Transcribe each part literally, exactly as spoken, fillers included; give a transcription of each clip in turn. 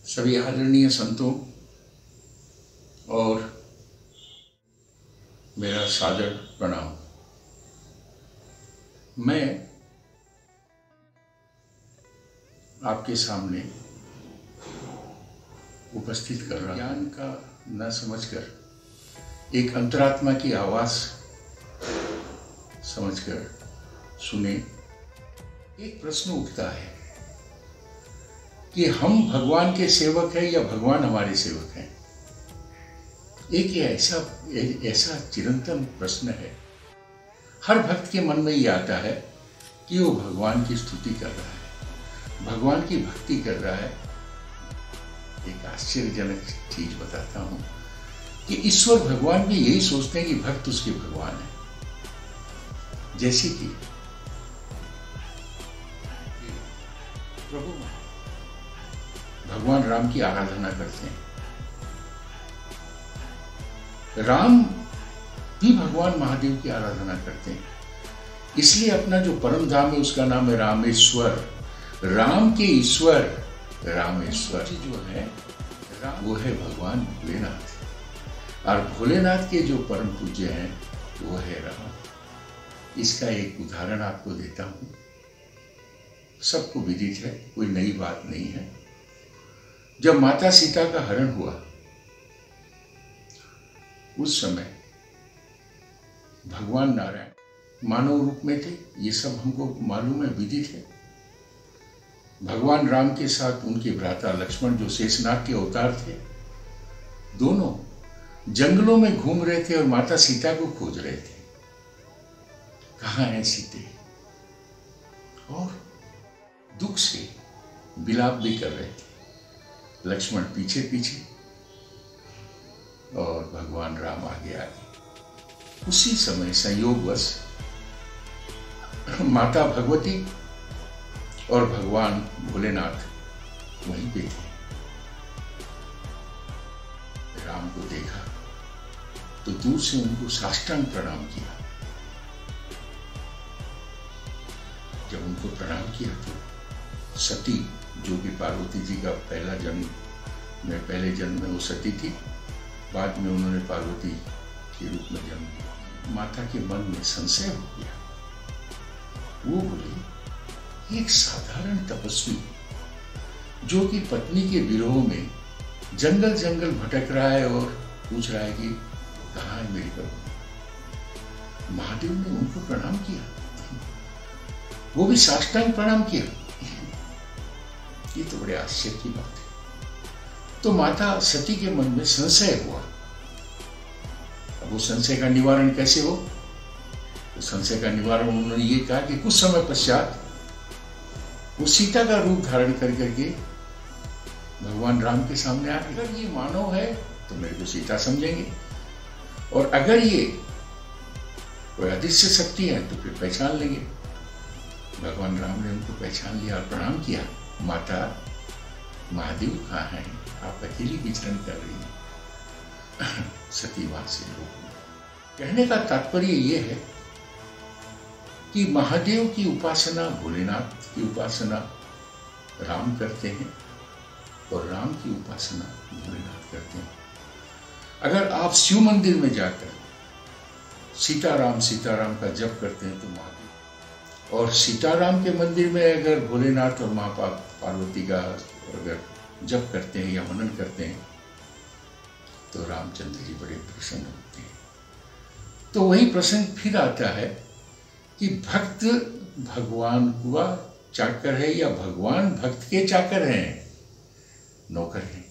सभी आदरणीय संतों और मेरा सादर प्रणाम। मैं आपके सामने उपस्थित कर रहा ज्ञान का न समझकर एक अंतरात्मा की आवाज समझकर सुने। एक प्रश्न उठता है कि हम भगवान के सेवक हैं या भगवान हमारे सेवक हैं। एक ऐसा ऐसा चिरंतन प्रश्न है। हर भक्त के मन में ये आता है कि वो भगवान की स्तुति कर रहा है, भगवान की भक्ति कर रहा है। एक आश्चर्यजनक चीज बताता हूं कि ईश्वर भगवान भी यही सोचते हैं कि भक्त उसके भगवान है। जैसे कि प्रभु भगवान राम की आराधना करते हैं। राम भी भगवान महादेव की आराधना करते हैं, इसलिए अपना जो परम धाम है उसका नाम है रामेश्वर। राम के ईश्वर रामेश्वर जो है वो है भगवान भोलेनाथ, और भोलेनाथ के जो परम पूज्य हैं वो है राम। इसका एक उदाहरण आपको देता हूं, सबको विदित है, कोई नई बात नहीं है। जब माता सीता का हरण हुआ उस समय भगवान नारायण मानव रूप में थे, ये सब हमको मालूम है, विदित है। भगवान राम के साथ उनके भ्राता लक्ष्मण जो शेषनाग के अवतार थे, दोनों जंगलों में घूम रहे थे और माता सीता को खोज रहे थे। कहां है सीते, और दुख से विलाप भी कर रहे थे। लक्ष्मण पीछे पीछे और भगवान राम आगे आगे। उसी समय संयोगवश माता भगवती और भगवान भोलेनाथ वहीं पे थे। राम को देखा तो दूर से उनको साष्टांग प्रणाम किया। जब उनको प्रणाम किया तो सती, जो कि पार्वती जी का पहला जन्म में पहले जन्म में वो सती थी, बाद में उन्होंने पार्वती के रूप में जन्म लिया। माता के मन में संशय हो गया। वो बोले, एक साधारण तपस्वी जो कि पत्नी के विरोह में जंगल जंगल भटक रहा है और पूछ रहा है कि कहाँ है मेरी प्रभु। महादेव ने उनको प्रणाम किया, वो भी साष्टांग प्रणाम किया। ये तो बड़े आश्चर्य की बात है। तो माता सती के मन में संशय हुआ। अब वो संशय का निवारण कैसे हो? तो संशय का निवारण उन्होंने ये कहा कि कुछ समय पश्चात वो सीता का रूप धारण कर करके भगवान राम के सामने आ, अगर ये मानव है तो मेरे को सीता समझेंगे, और अगर ये कोई अदृश्य शक्ति है तो फिर पहचान लेंगे। भगवान राम ने उनको पहचान लिया और प्रणाम किया। माता, महादेव कहाँ है? आप अकेली विचरण कर रही हैं। सतीवाद से लोग कहने का तात्पर्य यह है कि महादेव की उपासना, भोलेनाथ की उपासना राम करते हैं और राम की उपासना भोलेनाथ करते हैं। अगर आप शिव मंदिर में जाकर सीताराम सीताराम का जप करते हैं तो महादेव, और सीताराम के मंदिर में अगर भोलेनाथ और माँ पार्वती का अगर जप करते हैं या मनन करते हैं तो रामचंद्र जी बड़े प्रसन्न होते हैं। तो वही प्रसंग फिर आता है कि भक्त भगवान का चाकर है या भगवान भक्त के चाकर हैं, नौकर हैं।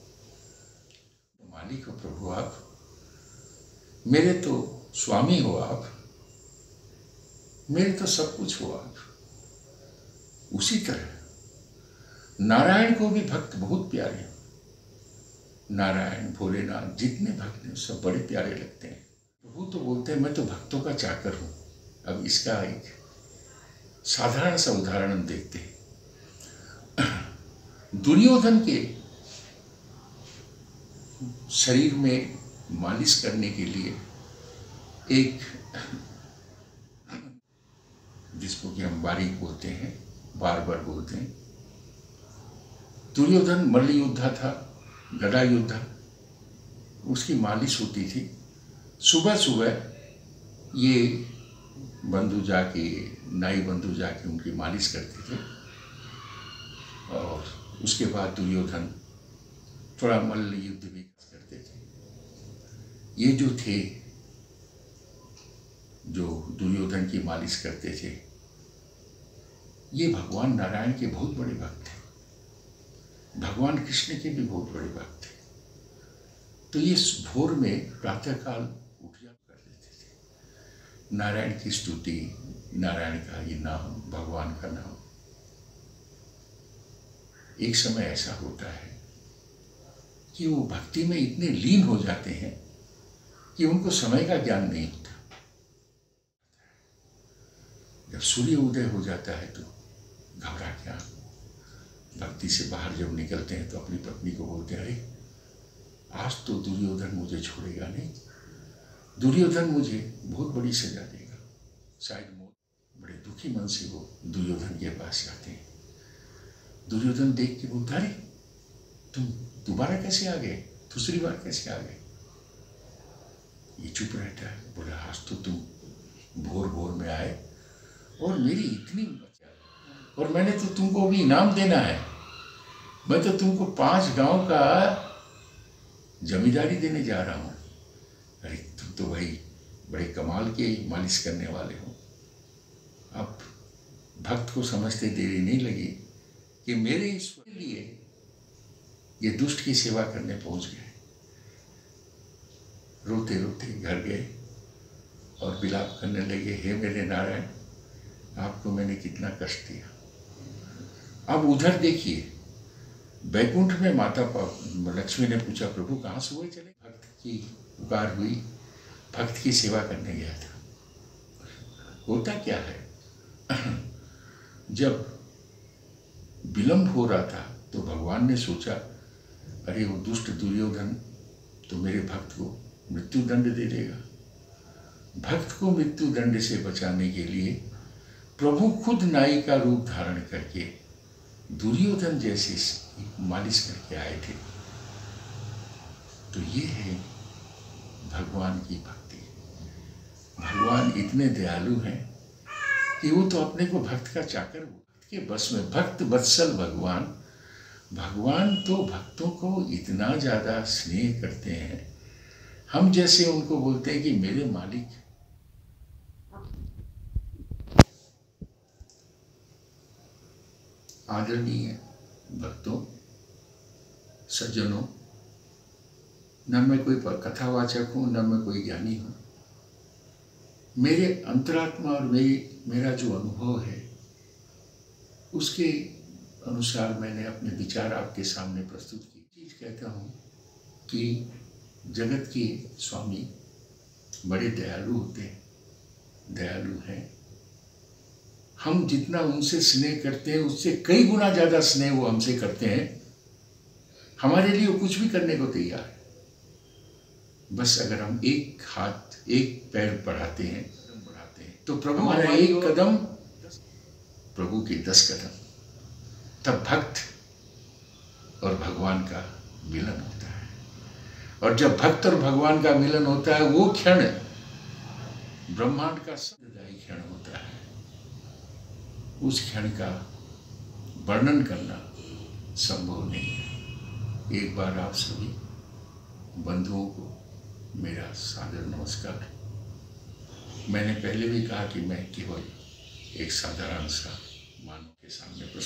मालिक हो प्रभु आप, मेरे तो स्वामी हो आप, मेरे तो सब कुछ हो आप। उसी तरह नारायण को भी भक्त बहुत प्यारे हैं। नारायण, भोलेनाथ, जितने भक्त हैं सब बड़े प्यारे लगते हैं। प्रभु तो बोलते हैं मैं तो भक्तों का चाकर हूं। अब इसका एक साधारण सा उदाहरण देखते हैं। दुर्योधन के शरीर में मालिश करने के लिए एक, जिसको कि हम बारीक बोलते हैं, बार बार बोलते हैं, दुर्योधन मल्ल योद्धा था, गदा योद्धा। उसकी मालिश होती थी सुबह सुबह। ये बंधु जाके, नाई बंधु जाके उनकी मालिश करते थे। और उसके बाद दुर्योधन थोड़ा मल्ल युद्ध भी करते थे। ये जो थे, जो दुर्योधन की मालिश करते थे, ये भगवान नारायण के बहुत बड़े भक्त थे, भगवान कृष्ण के भी बहुत बड़े भक्त थे। तो ये भोर में प्रातःकाल उठ जा कर देते थे, नारायण की स्तुति, नारायण का ये नाम, भगवान का नाम। एक समय ऐसा होता है कि वो भक्ति में इतने लीन हो जाते हैं कि उनको समय का ज्ञान नहीं होता। जब सूर्य उदय हो जाता है तो घबरा क्या, भक्ति से बाहर जब निकलते हैं तो अपनी पत्नी को बोलते हैं, अरे आज तो दुर्योधन मुझे छोड़ेगा नहीं, दुर्योधन मुझे बहुत बड़ी सजा देगा, शायद मौत। बड़े दुखी मन से वो दुर्योधन के पास जाते हैं। दुर्योधन देख के बोलता, अरे तुम दोबारा कैसे आ गए, दूसरी बार कैसे आ गए? ये चुप रहता है। बोला, आज तो तुम भोर भोर में आए और मेरी इतनी, और मैंने तो तुमको अभी इनाम देना है, मैं तो तुमको पांच गांव का जमींदारी देने जा रहा हूं। अरे तुम तो भाई बड़े कमाल के मालिश करने वाले हो। अब भक्त को समझते देरी नहीं लगी कि मेरे ईश्वर के लिए ये दुष्ट की सेवा करने पहुंच गए। रोते रोते घर गए और विलाप करने लगे, हे मेरे नारायण, आपको मैंने कितना कष्ट दिया। अब उधर देखिए, बैकुंठ में माता लक्ष्मी ने पूछा, प्रभु कहाँ से हुए चले? भक्त की पुकार हुई, भक्त की सेवा करने गया था। होता क्या है, जब विलंब हो रहा था तो भगवान ने सोचा, अरे वो दुष्ट दुर्योधन तो मेरे भक्त को मृत्यु दंड दे देगा। भक्त को मृत्यु दंड से बचाने के लिए प्रभु खुद नाई का रूप धारण करके दुर्योधन जैसे मालिश करके आए थे। तो ये है भगवान की भक्ति। भगवान इतने दयालु हैं कि वो तो अपने को भक्त का चाकर, भक्त के बस में, भक्त वत्सल भगवान। भगवान तो भक्तों को इतना ज्यादा स्नेह करते हैं, हम जैसे उनको बोलते हैं कि मेरे मालिक। आदरणीय भक्तों, सज्जनों, न मैं कोई कथावाचक हूं, न मैं कोई ज्ञानी हूं। मेरे अंतरात्मा और मेरी मेरा जो अनुभव है उसके अनुसार मैंने अपने विचार आपके सामने प्रस्तुत की। चीज कहता हूं कि जगत के स्वामी बड़े दयालु होते हैं, दयालु हैं। हम जितना उनसे स्नेह करते हैं उससे कई गुना ज्यादा स्नेह वो हमसे करते हैं। हमारे लिए वो कुछ भी करने को तैयार है, बस अगर हम एक हाथ, एक पैर बढ़ाते हैं, बढ़ाते हैं तो प्रभु हमारा एक कदम, प्रभु के दस कदम, तब भक्त और भगवान का मिलन होता है। और जब भक्त और भगवान का मिलन होता है, वो क्षण ब्रह्मांड का सदाई क्षण होता है। उस क्षण का वर्णन करना संभव नहीं है। एक बार आप सभी बंधुओं को मेरा सादर नमस्कार। मैंने पहले भी कहा कि मैं केवल एक साधारण सा मानव के सामने